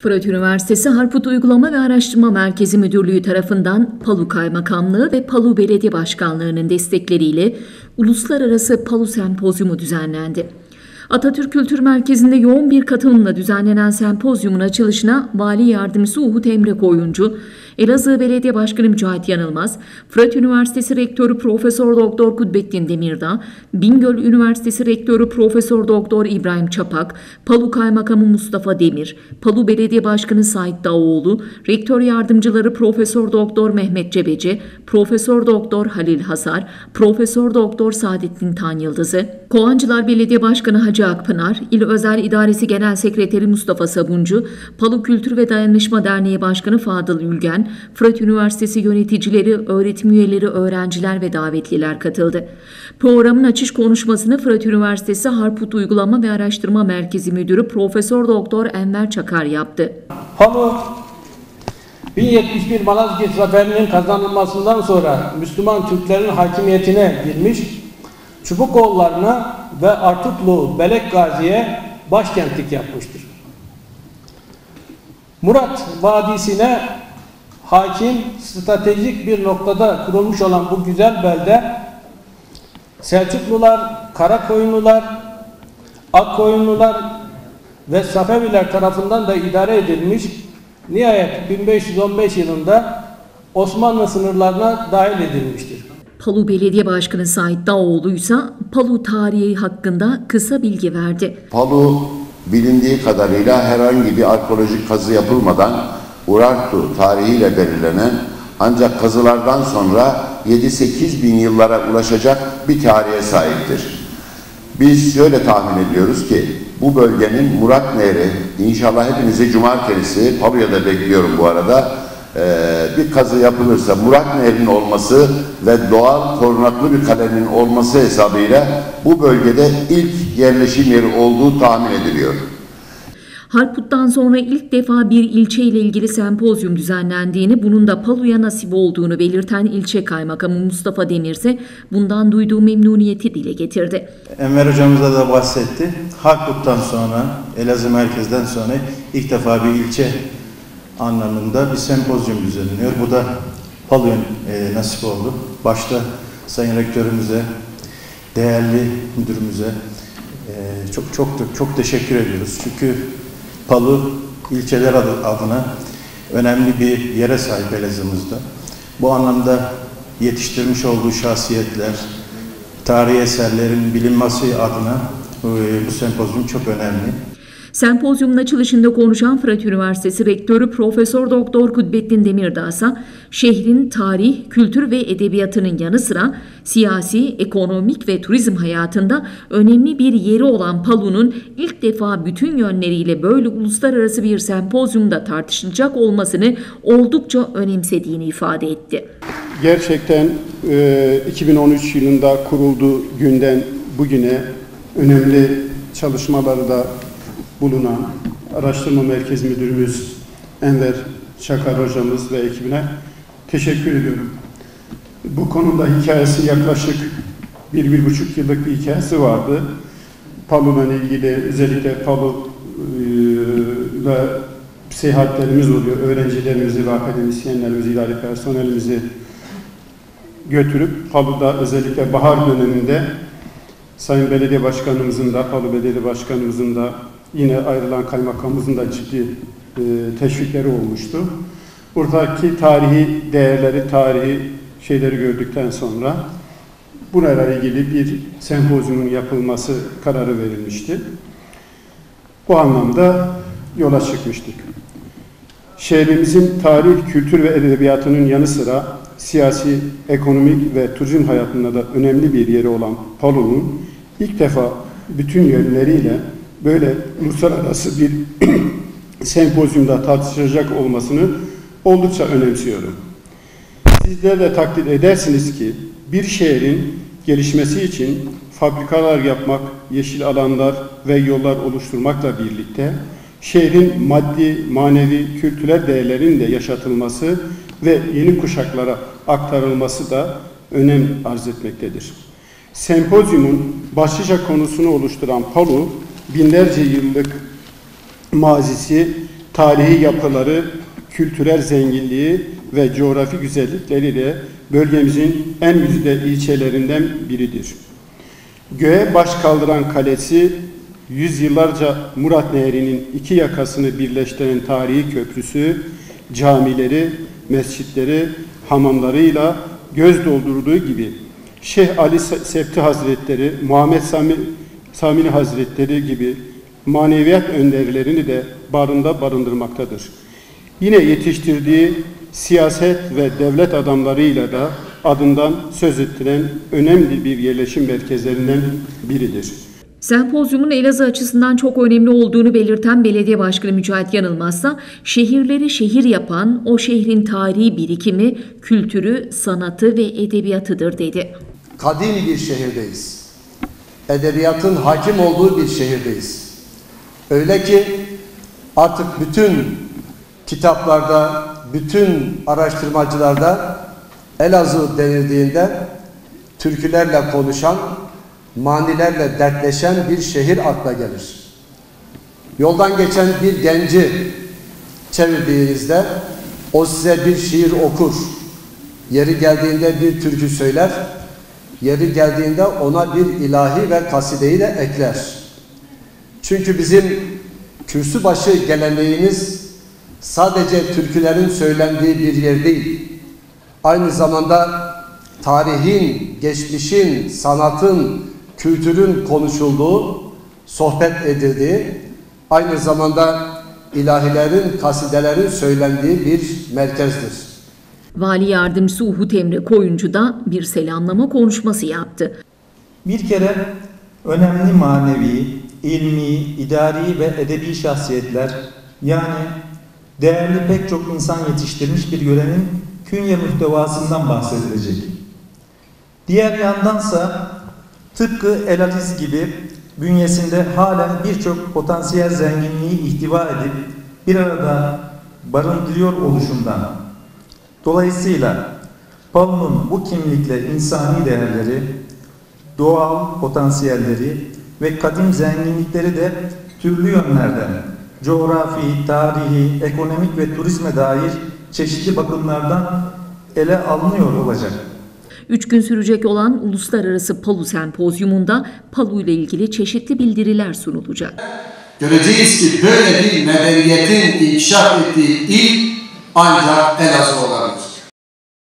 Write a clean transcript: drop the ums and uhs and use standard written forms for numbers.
Fırat Üniversitesi Harput Uygulama ve Araştırma Merkezi Müdürlüğü tarafından Palu Kaymakamlığı ve Palu Belediye Başkanlığı'nın destekleriyle Uluslararası Palu Sempozyumu düzenlendi. Atatürk Kültür Merkezi'nde yoğun bir katılımla düzenlenen sempozyumun açılışına Vali Yardımcısı Uhud Emre Koyuncu, Elazığ Belediye Başkanı Mücahit Yanılmaz, Fırat Üniversitesi Rektörü Profesör Doktor Kudbettin Demirdağ, Bingöl Üniversitesi Rektörü Profesör Doktor İbrahim Çapak, Palu Kaymakamı Mustafa Demir, Palu Belediye Başkanı Sait Dağoğlu, Rektör Yardımcıları Profesör Doktor Mehmet Cebeci, Profesör Doktor Halil Hasar, Profesör Doktor Saadettin Tanyıldızı, Kovancılar Belediye Başkanı Hacı Akpınar, İl Özel İdaresi Genel Sekreteri Mustafa Sabuncu, Palu Kültür ve Dayanışma Derneği Başkanı Fadıl Ülgen, Fırat Üniversitesi yöneticileri, öğretim üyeleri, öğrenciler ve davetliler katıldı. Programın açış konuşmasını Fırat Üniversitesi Harput Uygulama ve Araştırma Merkezi Müdürü Profesör Doktor Enver Çakar yaptı. Palu 1071 Malazgirt Zaferi'nin kazanılmasından sonra Müslüman Türklerin hakimiyetine girmiş, Çubukoğullarına ve Artuklu Belek Gazi'ye başkentlik yapmıştır. Murat Vadisi'ne hakim, stratejik bir noktada kurulmuş olan bu güzel belde Selçuklular, Karakoyunlular, Akkoyunlular ve Safeviler tarafından da idare edilmiş, nihayet 1515 yılında Osmanlı sınırlarına dahil edilmiştir. Palu Belediye Başkanı Sait Dağoğlu ise Palu tarihi hakkında kısa bilgi verdi. Palu bilindiği kadarıyla herhangi bir arkeolojik kazı yapılmadan Urartu tarihiyle belirlenen, ancak kazılardan sonra 7-8 bin yıllara ulaşacak bir tarihe sahiptir. Biz şöyle tahmin ediyoruz ki bu bölgenin Murat Nehri, inşallah hepinizi cumartesi Palu'ya da bekliyorum bu arada, bir kazı yapılırsa Murat Nehri'nin olması ve doğal korunaklı bir kalenin olması hesabıyla bu bölgede ilk yerleşim yeri olduğu tahmin ediliyor. Harput'tan sonra ilk defa bir ilçe ile ilgili sempozyum düzenlendiğini, bunun da Palu'ya nasip olduğunu belirten ilçe kaymakamı Mustafa Demir ise bundan duyduğu memnuniyeti dile getirdi. Enver hocamıza da bahsetti. Harput'tan sonra, Elazığ merkezden sonra ilk defa bir ilçe anlamında bir sempozyum düzenleniyor. Bu da Palu'ya nasip oldu. Başta Sayın Rektörümüze, değerli müdürümüze çok teşekkür ediyoruz. Çünkü Palu ilçeler adına önemli bir yere sahip Elazığ'ımızda. Bu anlamda yetiştirmiş olduğu şahsiyetler, tarihi eserlerin bilinmesi adına bu sempozyum çok önemli. Sempozyumun açılışında konuşan Fırat Üniversitesi Rektörü Profesör Doktor Kudbettin Demirdağ ise şehrin tarih, kültür ve edebiyatının yanı sıra siyasi, ekonomik ve turizm hayatında önemli bir yeri olan Palu'nun ilk defa bütün yönleriyle böyle uluslararası bir sempozyumda tartışılacak olmasını oldukça önemsediğini ifade etti. Gerçekten 2013 yılında kurulduğu günden bugüne önemli çalışmaları da bulunan Araştırma Merkezi Müdürümüz Enver Çakar hocamız ve ekibine teşekkür ediyorum. Bu konuda hikayesi yaklaşık 1-1,5 yıllık bir hikayesi vardı. Palu'la ilgili özellikle Palu'la seyahatlerimiz oluyor. Öğrencilerimizi ve akademisyenlerimizi, idari personelimizi götürüp Palu'da özellikle bahar döneminde Sayın Belediye Başkanımızın da, Palu Belediye Başkanımızın da, yine ayrılan kaymakamımızın da ciddi teşvikleri olmuştu. Buradaki tarihi değerleri, tarihi şeyleri gördükten sonra bunlarla ilgili bir sempozyumun yapılması kararı verilmişti. Bu anlamda yola çıkmıştık. Şehrimizin tarih, kültür ve edebiyatının yanı sıra siyasi, ekonomik ve turizm hayatında da önemli bir yeri olan Palu'nun ilk defa bütün yönleriyle böyle uluslararası bir sempozyumda tartışılacak olmasını oldukça önemsiyorum. Sizler de takdir edersiniz ki bir şehrin gelişmesi için fabrikalar yapmak, yeşil alanlar ve yollar oluşturmakla birlikte şehrin maddi, manevi, kültürel değerlerin de yaşatılması ve yeni kuşaklara aktarılması da önem arz etmektedir. Sempozyumun başlıca konusunu oluşturan Palu, binlerce yıllık mazisi tarihi yapıları, kültürel zenginliği ve coğrafi güzellikleriyle bölgemizin en güzide ilçelerinden biridir. Göğe baş kaldıran kalesi, yüzyıllarca Murat Nehri'nin iki yakasını birleştiren tarihi köprüsü, camileri, mescitleri, hamamlarıyla göz doldurduğu gibi Şeyh Ali Septi Hazretleri, Muhammed Samini Hazretleri gibi maneviyat önderlerini de barındırmaktadır. Yine yetiştirdiği siyaset ve devlet adamlarıyla da adından söz ettiren önemli bir yerleşim merkezlerinden biridir. Sempozyumun Elazığ açısından çok önemli olduğunu belirten Belediye Başkanı Mücahit Yanılmazsa, şehirleri şehir yapan o şehrin tarihi birikimi, kültürü, sanatı ve edebiyatıdır dedi. Kadim bir şehirdeyiz. Edebiyatın hakim olduğu bir şehirdeyiz. Öyle ki artık bütün kitaplarda, bütün araştırmacılarda Elazığ denildiğinde türkülerle konuşan, manilerle dertleşen bir şehir akla gelir. Yoldan geçen bir genci çevirdiğinizde o size bir şiir okur. Yeri geldiğinde bir türkü söyler. Yeri geldiğinde ona bir ilahi ve kasideyi de ekler. Çünkü bizim kürsübaşı geleneğimiz sadece türkülerin söylendiği bir yer değil. Aynı zamanda tarihin, geçmişin, sanatın, kültürün konuşulduğu, sohbet edildiği, aynı zamanda ilahilerin, kasidelerin söylendiği bir merkezdir. Vali Yardımcısı Uhud Emre Koyuncu da bir selamlama konuşması yaptı. Bir kere önemli manevi, ilmi, idari ve edebi şahsiyetler, yani değerli pek çok insan yetiştirmiş bir yörenin künye muhtevasından bahsedilecek. Diğer yandansa tıpkı El-Aziz gibi bünyesinde halen birçok potansiyel zenginliği ihtiva edip bir arada barındırıyor oluşundan. Dolayısıyla Palu'nun bu kimlikle insani değerleri, doğal potansiyelleri ve kadim zenginlikleri de türlü yönlerden coğrafi, tarihi, ekonomik ve turizme dair çeşitli bakımlardan ele alınıyor olacak. 3 gün sürecek olan Uluslararası Palu Sempozyumunda Palu ile ilgili çeşitli bildiriler sunulacak. Göreceğiz ki böyle bir medeniyetin inkişaf ettiği il ancak Elazığ olabilir.